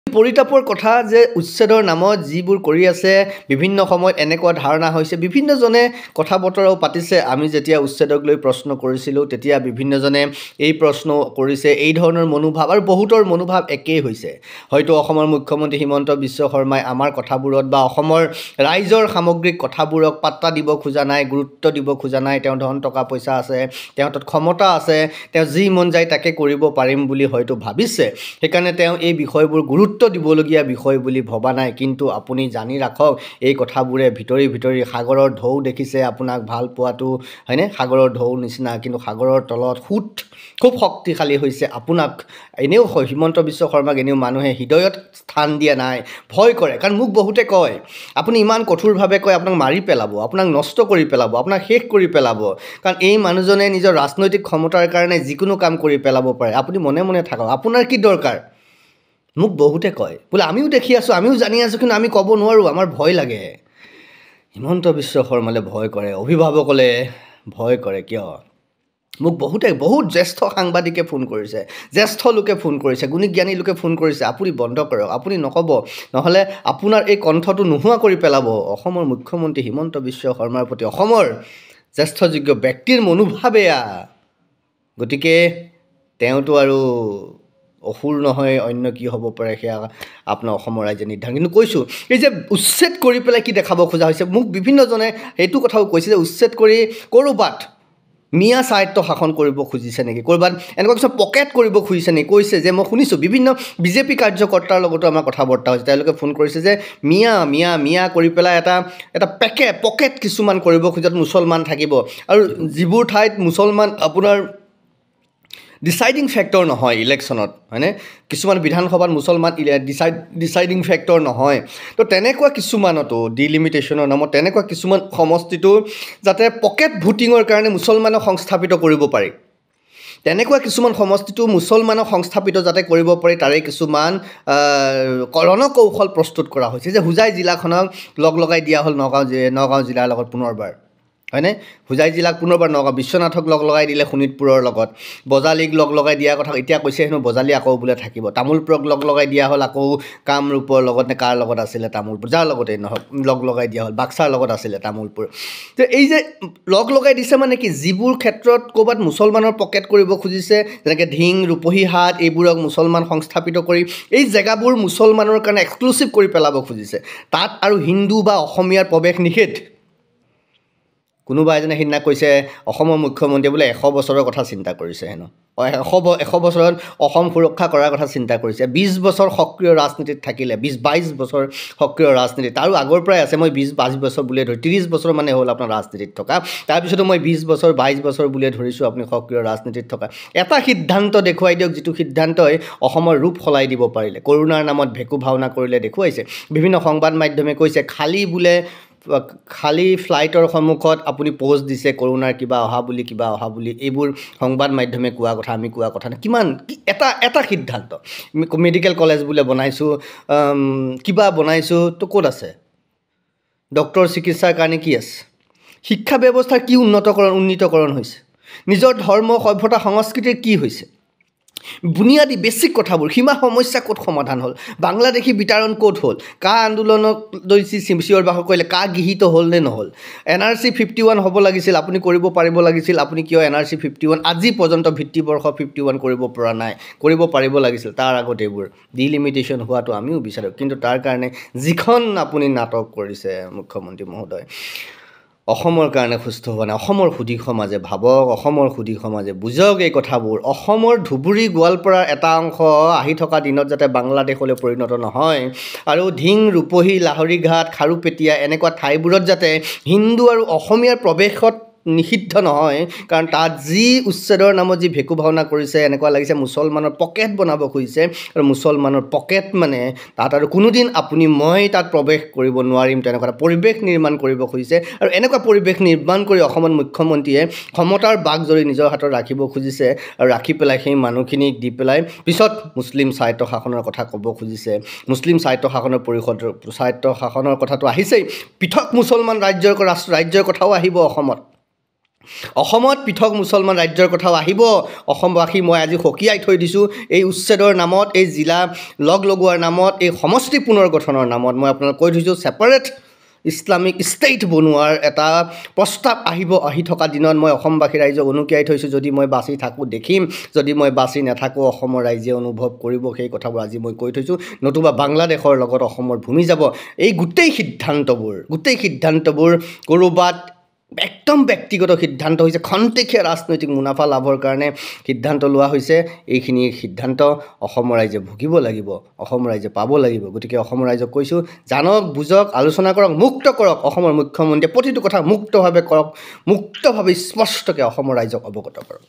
পৰিতাপৰ কথা যে উচ্ছেদৰ নামত যিবোৰ কৰি আছে বিভিন্ন সময়ত এনেকুৱা ধাৰণা হৈছে বিভিন্নজনে কথা বতৰাও পাতিছে আমি যেতিয়া উচ্ছেদক লৈ প্ৰশ্ন কৰিছিলোঁ তেতিয়া বিভিন্নজনে এই প্ৰশ্ন কৰিছে এই ধৰণৰ মনোভাৱ আৰু বহুতৰ মনোভাৱ একেই হৈছে হয়তো অসমৰ মুখ্যমন্ত্ৰী হিমন্ত বিশ্ব শৰ্মাই আমাৰ কথাবোৰত বা অসমৰ ৰাইজৰ সামগ্ৰিক কথাবোৰক পাত্তা দিব খোজা নাই গুৰুত্ব দিব খোজা নাই তেওঁ ধন টকা পইচা আছে তেওঁ তাত ক্ষমতা আছে তেওঁ যি মন যায় তাকে কৰিব পাৰিম বুলি হয়তো ভাবিছে সেইকাৰণে তেওঁ এই বিষয়বোৰ গুৰুত্ব দিবলগীয়া বিষয় বুলি ভবা নাই কিন্তু আপুনি জানি ৰাখক এই কথাবোৰে ভিতৰি ভিতৰি সাগৰৰ ঢৌ দেখিছে আপোনাক ভাল পোৱাটো হয়নে সাগৰৰ ঢৌ নিচিনা কিন্তু সাগৰৰ তলত খুব শক্তিশালী হৈছে আপোনাক এনেও হিমন্ত বিশ্ব শৰ্মাক এনেও মানুহে হৃদয়ত স্থান দিয়া নাই ভয় কৰে কাৰণ মোক বহুতে কয় আপুনি ইমান কঠোৰভাৱে কয় আপোনাক মাৰি পেলাব আপোনাক নষ্ট কৰি পেলাব আপোনাক শেষ কৰি পেলাব কাৰণ এই মানুহজনে নিজৰ ৰাজনৈতিক ক্ষমতাৰ কাৰণে যিকোনো কাম কৰি পেলাব পাৰে আপুনি মনে মনে থাকক আপোনাৰ কি দৰকাৰ মোক বহুতে কয় বোলে আমিও দেখি আছোঁ আমিও জানি আছোঁ কিন্তু আমি ক'ব নোৱাৰোঁ আমাৰ ভয় লাগে হিমন্ত বিশ্ব শৰ্মালৈ ভয় কৰে অভিভাৱকলে ভয় কৰে কিয় মোক বহুত জ্যেষ্ঠ সাংবাদিকে ফোন কৰিছে জ্যেষ্ঠ লোকে ফোন কৰিছে গুণী জ্ঞানী লোকে ফোন কৰিছে আপুনি বন্ধ কৰক আপুনি নক'ব নহ'লে আপোনাৰ এই কণ্ঠটো নোহোৱা কৰি পেলাব অসমৰ মুখ্যমন্ত্ৰী হিমন্ত বিশ্ব শৰ্মাৰ প্ৰতি অসমৰ জ্যেষ্ঠযোগ্য ব্যক্তিৰ মনোভাৱ এয়া গতিকে তেওঁতো আৰু অসুৰ নহয় অন্য কি হ'ব পাৰে সেয়া আপোনাৰ অসমৰ ৰাইজে নিৰ্ধাৰণ কিন্তু কৈছোঁ এই যে উচ্ছেদ কৰি পেলাই কি দেখাব খোজা হৈছে মোক বিভিন্নজনে সেইটো কথাও কৈছে যে উচ্ছেদ কৰি ক'ৰবাত মিয়া স্বায়ত্ব শাসন কৰিব খুজিছে নেকি ক'ৰবাত এনেকুৱা কিছুমান পকেট কৰিব খুজিছে নেকি কৈছে যে মই শুনিছোঁ বিভিন্ন বিজেপি কাৰ্যকৰ্তাৰ লগতো আমাৰ কথা বৰ্তা হৈছে তেওঁলোকে ফোন কৰিছে যে মিয়া কৰি পেলাই এটা পকেট কিছুমান কৰিব খোজাত মুছলমান থাকিব আৰু যিবোৰ ঠাইত মুছলমান আপোনাৰ ডিচাইডিং ফেক্টৰ নহয় ইলেকশ্যনত হয়নে কিছুমান বিধানসভাত মুছলমান ডিচাইডিং ফেক্টৰ নহয় তো তেনেকুৱা কিছুমানতো ডিলিমিটেশ্যনৰ নামত তেনেকুৱা কিছুমান সমষ্টিটো যাতে পকেট ভোটিঙৰ কাৰণে মুছলমানক সংস্থাপিত কৰিব পাৰি তেনেকুৱা কিছুমান সমষ্টিটো মুছলমানক সংস্থাপিত যাতে কৰিব পাৰি তাৰে কিছুমান কৰণকৌশল প্ৰস্তুত কৰা হৈছে যে হোজাই জিলাখনক লগাই দিয়া হ'ল নগাঁও জিলাৰ লগত পুনৰবাৰ হয়নে হোজাই জিলাক পুনৰবাৰ নগাঁও বিশ্বনাথক লগাই দিলে শোণিতপুৰৰ লগত বজালীক লগাই দিয়াৰ কথা এতিয়া কৈছে হেনো বজালী আকৌ বোলে থাকিব তামোলপুৰক লগাই দিয়া হ'ল আকৌ কামৰূপৰ লগত নে কাৰ লগত আছিলে তামোলপুৰ যাৰ লগতে নহওক লগাই দিয়া হ'ল বাক্সাৰ লগত আছিলে তামোলপুৰ তো এই যে লগাই দিছে মানে কি যিবোৰ ক্ষেত্ৰত ক'ৰবাত মুছলমানৰ পকেট কৰিব খুজিছে যেনেকৈ ধিং ৰূপহীহাট এইবোৰক মুছলমান সংস্থাপিত কৰি এই জেগাবোৰ মুছলমানৰ কাৰণে এক্সক্লুচিভ কৰি পেলাব খুজিছে তাত আৰু হিন্দু বা অসমীয়াৰ প্ৰৱেশ নিষেধ কোনোবা এজনে সিদিনা কৈছে অসমৰ মুখ্যমন্ত্ৰীয়ে বোলে 100 বছৰৰ কথা চিন্তা কৰিছে হেনো 100 বছৰত অসম সুৰক্ষা কৰাৰ কথা চিন্তা কৰিছে 20 বছৰ সক্ৰিয় ৰাজনীতিত থাকিলে 22 বছৰ সক্ৰিয় ৰাজনীতিত আৰু আগৰ পৰাই আছে মই 22 বছৰ বুলিয়ে ধৰি 30 বছৰ মানে হ'ল আপোনাৰ ৰাজনীতিত থকা তাৰপিছতো মই 20 বছৰ 22 বছৰ বুলিয়ে ধৰিছোঁ আপুনি সক্ৰিয় ৰাজনীতিত থকা এটা সিদ্ধান্ত দেখুৱাই দিয়ক যিটো সিদ্ধান্তই অসমৰ ৰূপ সলাই দিব পাৰিলে কৰোণাৰ নামত ভেকু ভাওনা কৰিলে দেখুৱাইছে বিভিন্ন সংবাদ মাধ্যমে কৈছে খালী ফ্লাইটৰ সন্মুখত আপুনি পোষ্ট দিছে কৰোণাৰ কিবা অহা বুলি এইবোৰ সংবাদ মাধ্যমে কোৱা কথা আমি কোৱা কথা কিমান এটা সিদ্ধান্ত মেডিকেল কলেজ বোলে বনাইছোঁ কিবা বনাইছোঁ তো ক'ত আছে ডক্টৰ চিকিৎসাৰ কাৰণে কি আছে শিক্ষা ব্যৱস্থাৰ কি উন্নীতকৰণ হৈছে নিজৰ ধৰ্ম সভ্যতা সংস্কৃতিৰ কি হৈছে বুনিয়াদী বেছিক কথাবোৰ সীমা সমস্যা ক'ত সমাধান হ'ল বাংলাদেশী বিতৰণ ক'ত হ'ল কা আন্দোলনক লৈ চিঞৰ বাখৰ কৰিলে কা গৃহীত হ'ল নে নহ'ল NRC 51 হ'ব লাগিছিল আপুনি কৰিব পাৰিব লাগিছিল আপুনি কিয় NRC 51 আজি পৰ্যন্ত ভিত্তিবৰ্ষ 51 কৰিব পৰা নাই কৰিব পাৰিব লাগিছিল তাৰ আগত এইবোৰ ডিলিমিটেশ্যন হোৱাটো আমিও বিচাৰোঁ কিন্তু তাৰ কাৰণে যিখন আপুনি নাটক কৰিছে মুখ্যমন্ত্ৰী মহোদয় অসমৰ কাৰণে সুস্থ হোৱা নাই অসমৰ সুধী সমাজে ভাবক অসমৰ সুধী সমাজে বুজক এই কথাবোৰ অসমৰ ধুবুৰী গোৱালপাৰাৰ এটা অংশ আহি থকা দিনত যাতে বাংলাদেশলৈ পৰিণত নহয় আৰু ধিং ৰূপহী লাহৰীঘাট খাৰুপেটীয়া এনেকুৱা ঠাইবোৰত যাতে হিন্দু আৰু অসমীয়াৰ প্ৰৱেশত নিষিদ্ধ নহয় কাৰণ তাত যি উচ্ছেদৰ নামত যি ভেকু ভাওনা কৰিছে এনেকুৱা লাগিছে মুছলমানৰ পকেট বনাব খুজিছে আৰু মুছলমানৰ পকেট মানে তাত আৰু কোনোদিন আপুনি মই তাত প্ৰৱেশ কৰিব নোৱাৰিম তেনেকুৱা পৰিৱেশ নিৰ্মাণ কৰিব খুজিছে আৰু এনেকুৱা পৰিৱেশ নিৰ্মাণ কৰি অসমৰ মুখ্যমন্ত্ৰীয়ে ক্ষমতাৰ বাঘজৰী নিজৰ হাতত ৰাখিব খুজিছে আৰু ৰাখি পেলাই সেই মানুহখিনিক দি পেলাই পিছত মুছলিম স্বায়ত্ত শাসনৰ কথা ক'ব খুজিছে মুছলিম স্বায়ত্ত শাসনৰ পৰিষদৰ স্বায়ত্ত শাসনৰ কথাটো আহিছেই পৃথক মুছলমান ৰাজ্যৰ কথাও আহিব অসমত অসমত পৃথক মুছলমান ৰাজ্যৰ কথাও আহিব অসমবাসী মই আজি সকীয়াই থৈ দিছোঁ এই উচ্ছেদৰ নামত এই জিলা লগ লগোৱাৰ নামত এই সমষ্টি পুনৰ গঠনৰ নামত মই আপোনাক কৈ থৈছোঁ ছেপাৰেট ইছলামিক ষ্টেট বনোৱাৰ এটা প্ৰস্তাৱ আহি থকা দিনত মই অসমবাসী ৰাইজক অনুকিয়াই থৈছোঁ যদি মই বাচি থাকোঁ দেখিম যদি মই বাচি নাথাকোঁ অসমৰ ৰাইজে অনুভৱ কৰিব সেই কথাবোৰ আজি মই কৈ থৈছোঁ নতুবা বাংলাদেশৰ লগত অসমৰ ভূমি যাব এই গোটেই সিদ্ধান্তবোৰ ক'ৰবাত একদম ব্যক্তিগত সিদ্ধান্ত হৈছে খন্তেকীয়া ৰাজনৈতিক মুনাফা লাভৰ কাৰণে সিদ্ধান্ত লোৱা হৈছে এইখিনি সিদ্ধান্ত অসমৰ ৰাইজে ভুগিব লাগিব অসমৰ ৰাইজে পাব লাগিব গতিকে অসমৰ ৰাইজক কৈছোঁ জানক বুজক আলোচনা কৰক মুক্ত কৰক অসমৰ মুখ্যমন্ত্ৰীয়ে প্ৰতিটো কথা মুক্তভাৱে কৰক মুক্তভাৱে স্পষ্টকৈ অসমৰ ৰাইজক অৱগত কৰক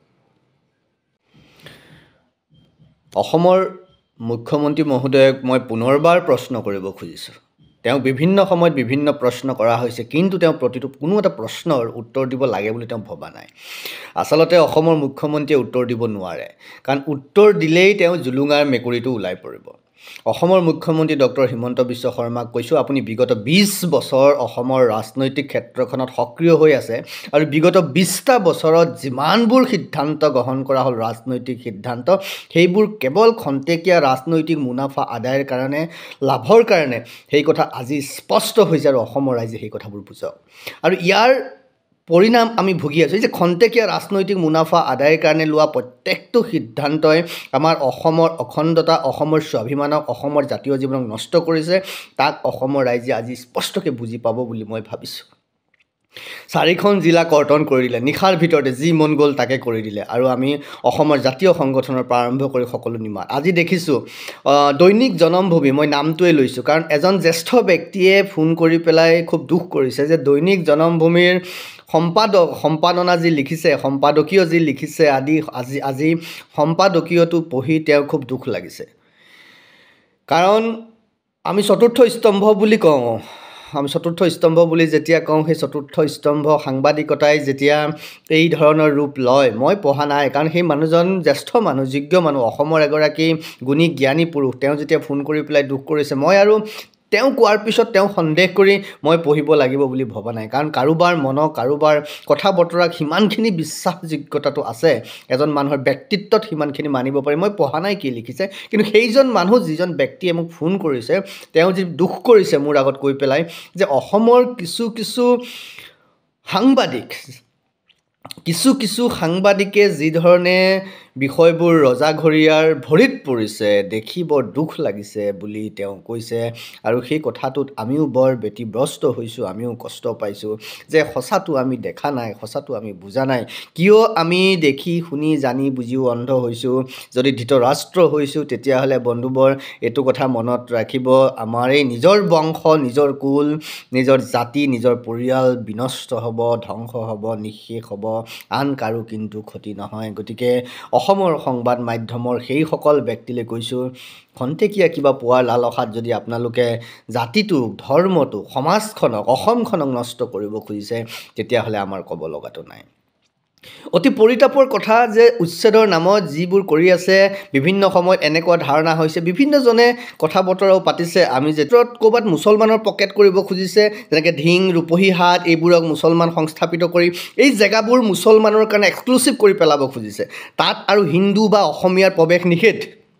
অসমৰ মুখ্যমন্ত্ৰী মহোদয়ক মই পুনৰবাৰ প্ৰশ্ন কৰিব খুজিছোঁ তেওঁ বিভিন্ন সময়ত বিভিন্ন প্ৰশ্ন কৰা হৈছে কিন্তু তেওঁ প্ৰতিটো কোনো এটা প্ৰশ্নৰ উত্তৰ দিব লাগে বুলি তেওঁ ভবা নাই আচলতে অসমৰ মুখ্যমন্ত্ৰীয়ে উত্তৰ দিব নোৱাৰে কাৰণ উত্তৰ দিলেই তেওঁ জুলুঙাৰ মেকুৰীটো ওলাই পৰিব অসমৰ মুখ্যমন্ত্ৰী ডক্টৰ হিমন্ত বিশ্ব শৰ্মাক কৈছোঁ আপুনি বিগত 20 বছৰ অসমৰ ৰাজনৈতিক ক্ষেত্ৰখনত সক্ৰিয় হৈ আছে আৰু বিগত 20টা বছৰত যিমানবোৰ সিদ্ধান্ত গ্ৰহণ কৰা হ'ল ৰাজনৈতিক সিদ্ধান্ত সেইবোৰ কেৱল খন্তেকীয়া ৰাজনৈতিক মুনাফা আদায়ৰ কাৰণে লাভৰ কাৰণে সেই কথা আজি স্পষ্ট হৈছে আৰু অসমৰ ৰাইজে সেই কথাবোৰ বুজক আৰু ইয়াৰ পৰিণাম আমি ভুগি আছোঁ যে খন্তেকীয়া ৰাজনৈতিক মুনাফা আদায়ৰ কাৰণে লোৱা প্ৰত্যেকটো সিদ্ধান্তই আমাৰ অসমৰ অখণ্ডতা অসমৰ স্বাভিমানক অসমৰ জাতীয় জীৱনক নষ্ট কৰিছে তাক অসমৰ ৰাইজে আজি স্পষ্টকৈ বুজি পাব বুলি মই ভাবিছোঁ 4খন জিলা কৰ্তন কৰি দিলে নিশাৰ ভিতৰতে যি মন গ'ল তাকে কৰি দিলে আৰু আমি অসমৰ জাতীয় সংগঠনৰ পৰা আৰম্ভ কৰি সকলো নিমাত আজি দেখিছোঁ দৈনিক জনমভূমি মই নামটোৱে লৈছোঁ কাৰণ এজন জ্যেষ্ঠ ব্যক্তিয়ে ফোন কৰি পেলাই খুব দুখ কৰিছে যে দৈনিক জনমভূমিৰ সম্পাদনা যি লিখিছে সম্পাদকীয় যি লিখিছে আজি সম্পাদকীয়টো পঢ়ি তেওঁ খুব দুখ লাগিছে কাৰণ আমি চতুৰ্থ স্তম্ভ বুলি কওঁ আমি চতুৰ্থ স্তম্ভ বুলি যেতিয়া কওঁ সেই চতুৰ্থ স্তম্ভ সাংবাদিকতাই যেতিয়া এই ধৰণৰ ৰূপ লয় মই পঢ়া নাই কাৰণ সেই মানুহজন জ্যেষ্ঠ মানুহ যোগ্য মানুহ অসমৰ এগৰাকী গুণী জ্ঞানী পুৰুষ তেওঁ যেতিয়া ফোন কৰি পেলাই দুখ কৰিছে মই আৰু তেওঁ কোৱাৰ পিছত তেওঁ সন্দেহ কৰি মই পঢ়িব লাগিব বুলি ভবা নাই কাৰণ কাৰোবাৰ মনক কাৰোবাৰ কথা বতৰাক সিমানখিনি বিশ্বাসযোগ্যতাটো আছে এজন মানুহৰ ব্যক্তিত্বত সিমানখিনি মানিব পাৰি মই পঢ়া নাই কি লিখিছে কিন্তু সেইজন মানুহ যিজন ব্যক্তিয়ে মোক ফোন কৰিছে তেওঁ যি দুখ কৰিছে মোৰ আগত কৈ পেলাই যে অসমৰ কিছু সাংবাদিকে যি ধৰণে বিষয়বোৰ ৰজাঘৰীয়াৰ ভৰিত পৰিছে দেখি বৰ দুখ লাগিছে বুলি তেওঁ কৈছে আৰু সেই কথাটোত আমিও বৰ ব্যতিব্যস্ত হৈছোঁ আমিও কষ্ট পাইছোঁ যে সঁচাটো আমি দেখা নাই সঁচাটো আমি বুজা নাই কিয় আমি দেখি শুনি জানি বুজিও অন্ধ হৈছোঁ যদি ধৃতৰাষ্ট্ৰ হৈছোঁ তেতিয়াহ'লে বন্ধুবৰ এইটো কথা মনত ৰাখিব আমাৰ এই নিজৰ বংশ নিজৰ কুল নিজৰ জাতি নিজৰ পৰিয়াল বিনষ্ট হ'ব ধ্বংস হ'ব নিঃশেষ হ'ব আন কাৰো কিন্তু ক্ষতি নহয় গতিকে অসমৰ সংবাদ মাধ্যমৰ সেইসকল ব্যক্তিলৈ কৈছোঁ খন্তেকীয়া কিবা পোৱাৰ লালসাত যদি আপোনালোকে জাতিটোক ধৰ্মটোক সমাজখনক অসমখনক নষ্ট কৰিব খুজিছে তেতিয়াহ'লে আমাৰ ক'ব লগাটো নাই অতি পৰিতাপৰ কথা যে উচ্ছেদৰ নামত যিবোৰ কৰি আছে বিভিন্ন সময়ত এনেকুৱা ধাৰণা হৈছে বিভিন্নজনে কথা বতৰাও পাতিছে আমি যেতিয়া ক'ৰবাত মুছলমানৰ পকেট কৰিব খুজিছে যেনেকৈ ধিং ৰূপহীহাট এইবোৰক মুছলমান সংস্থাপিত কৰি এই জেগাবোৰ মুছলমানৰ কাৰণে এক্সক্লুচিভ কৰি পেলাব খুজিছে তাত আৰু হিন্দু বা অসমীয়াৰ প্ৰৱেশ নিষেধ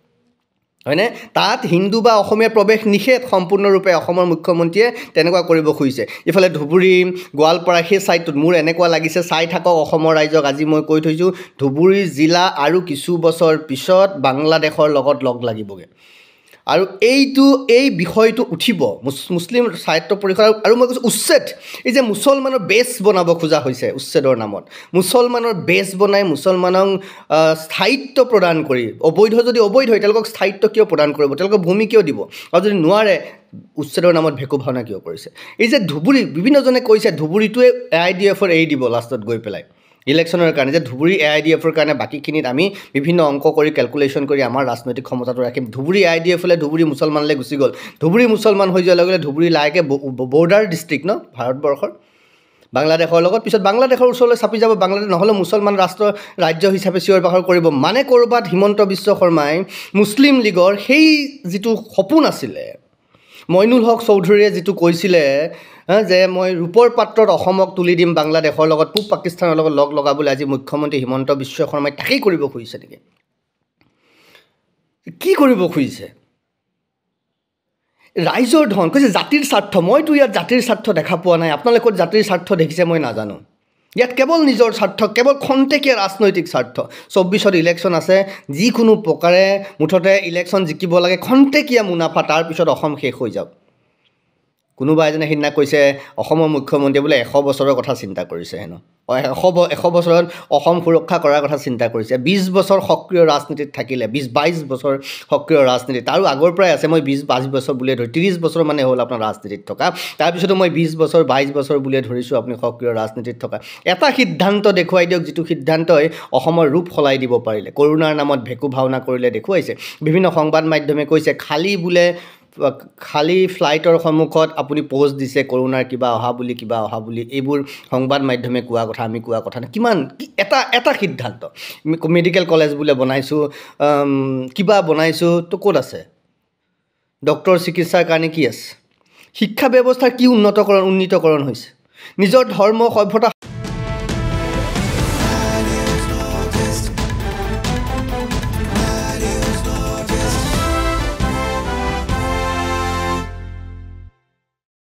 হয়নে তাত হিন্দু বা অসমীয়াৰ প্ৰৱেশ নিষেধ সম্পূৰ্ণৰূপে অসমৰ মুখ্যমন্ত্ৰীয়ে তেনেকুৱা কৰিব খুজিছে ইফালে ধুবুৰী গোৱালপাৰা সেই ছাইডটোত মোৰ এনেকুৱা লাগিছে চাই থাকক অসমৰ ৰাইজক আজি মই কৈ থৈছোঁ ধুবুৰী জিলা আৰু কিছু বছৰ পিছত বাংলাদেশৰ লগত লগ লাগিবগৈ আৰু এই বিষয়টো উঠিব মুছলিম সাহিত্য পৰিষদ আৰু মই কৈছোঁ উচ্ছেদ এই যে মুছলমানৰ বেছ বনাব খোজা হৈছে উচ্ছেদৰ নামত মুছলমানৰ বেছ বনাই মুছলমানক স্থায়িত্ব প্ৰদান কৰি অবৈধ যদি অবৈধ হয় তেওঁলোকক স্থায়িত্ব কিয় প্ৰদান কৰিব তেওঁলোকক ভূমি কিয় দিব আৰু যদি নোৱাৰে উচ্ছেদৰ নামত ভেকু ভাওনা কিয় কৰিছে এই যে ধুবুৰী বিভিন্নজনে কৈছে ধুবুৰীটোৱে AIDFৰ এৰি দিব লাষ্টত গৈ পেলাই ইলেকশ্যনৰ কাৰণে যে ধুবুৰী AIDFৰ কাৰণে বাকীখিনিত আমি বিভিন্ন অংক কৰি কেলকুলেশ্যন কৰি আমাৰ ৰাজনৈতিক ক্ষমতাটো ৰাখিম ধুবুৰী AIDFলৈ ধুবুৰী মুছলমানলৈ গুচি গ'ল ধুবুৰী মুছলমান হৈ যোৱাৰ লগে লগে ধুবুৰী লাহেকৈ বৰ্ডাৰ ডিষ্ট্ৰিক্ট ন ভাৰতবৰ্ষৰ বাংলাদেশৰ লগত পিছত বাংলাদেশৰ ওচৰলৈ চাপি যাব বাংলাদেশ নহ'লে মুছলমান ৰাজ্য হিচাপে চিঞৰ বাখৰ কৰিব মানে ক'ৰবাত হিমন্ত বিশ্ব শৰ্মাই মুছলিম লীগৰ সেই যিটো সপোন আছিলে মইনুল হক চৌধুৰীয়ে যিটো কৈছিলে যে মই ৰূপৰ পাত্ৰত অসমক তুলি দিম বাংলাদেশৰ লগত, পূব পাকিস্তানৰ লগত লগ লগাবলৈ আজি মুখ্যমন্ত্ৰী হিমন্ত বিশ্ব শৰ্মাই তাকেই কৰিব খুজিছে নেকি? কি কৰিব খুজিছে? ৰাইজৰ ধন কৈছে জাতিৰ স্বাৰ্থ। মইতো ইয়াত জাতিৰ স্বাৰ্থ দেখা পোৱা নাই। আপোনালোকে ক'ত জাতিৰ স্বাৰ্থ দেখিছে মই নাজানো। ইয়াত কেৱল নিজৰ স্বাৰ্থ, কেৱল খন্তেকীয়া ৰাজনৈতিক স্বাৰ্থ। 24ত ইলেকশ্যন আছে, যিকোনো প্ৰকাৰে মুঠতে ইলেকশ্যন জিকিব লাগে, খন্তেকীয়া মুনাফা, তাৰপিছত অসম শেষ হৈ যাওক। কোনোবা এজনে সিদিনা কৈছে অসমৰ মুখ্যমন্ত্ৰীয়ে বোলে 100 বছৰৰ কথা চিন্তা কৰিছে হেনো। 100 বছৰত অসম সুৰক্ষা কৰাৰ কথা চিন্তা কৰিছে। 20 বছৰ সক্ৰিয় ৰাজনীতিত থাকিলে, 22 বছৰ সক্ৰিয় ৰাজনীতিত, আৰু আগৰ পৰাই আছে। মই 22 বছৰ বুলিয়ে ধৰি 30 বছৰ মানে হ'ল আপোনাৰ ৰাজনীতিত থকা। তাৰপিছতো মই 20 বছৰ 22 বছৰ বুলিয়ে ধৰিছোঁ আপুনি সক্ৰিয় ৰাজনীতিত থকা। এটা সিদ্ধান্ত দেখুৱাই দিয়ক, যিটো সিদ্ধান্তই অসমৰ ৰূপ সলাই দিব পাৰিলে। কৰোণাৰ নামত ভেকু ভাওনা কৰিলে দেখুৱাইছে। বিভিন্ন সংবাদ মাধ্যমে কৈছে খালী ফ্লাইটৰ সন্মুখত আপুনি পোষ্ট দিছে কৰোণাৰ কিবা অহা বুলি। এইবোৰ সংবাদ মাধ্যমে কোৱা কথা, আমি কোৱা কথা নাই। কিমান এটা সিদ্ধান্ত। মেডিকেল কলেজ বোলে বনাইছোঁ, কিবা বনাইছোঁ, তো ক'ত আছে? ডক্টৰ চিকিৎসাৰ কাৰণে কি আছে? শিক্ষা ব্যৱস্থাৰ কি উন্নীতকৰণ হৈছে? নিজৰ ধৰ্ম সভ্যতা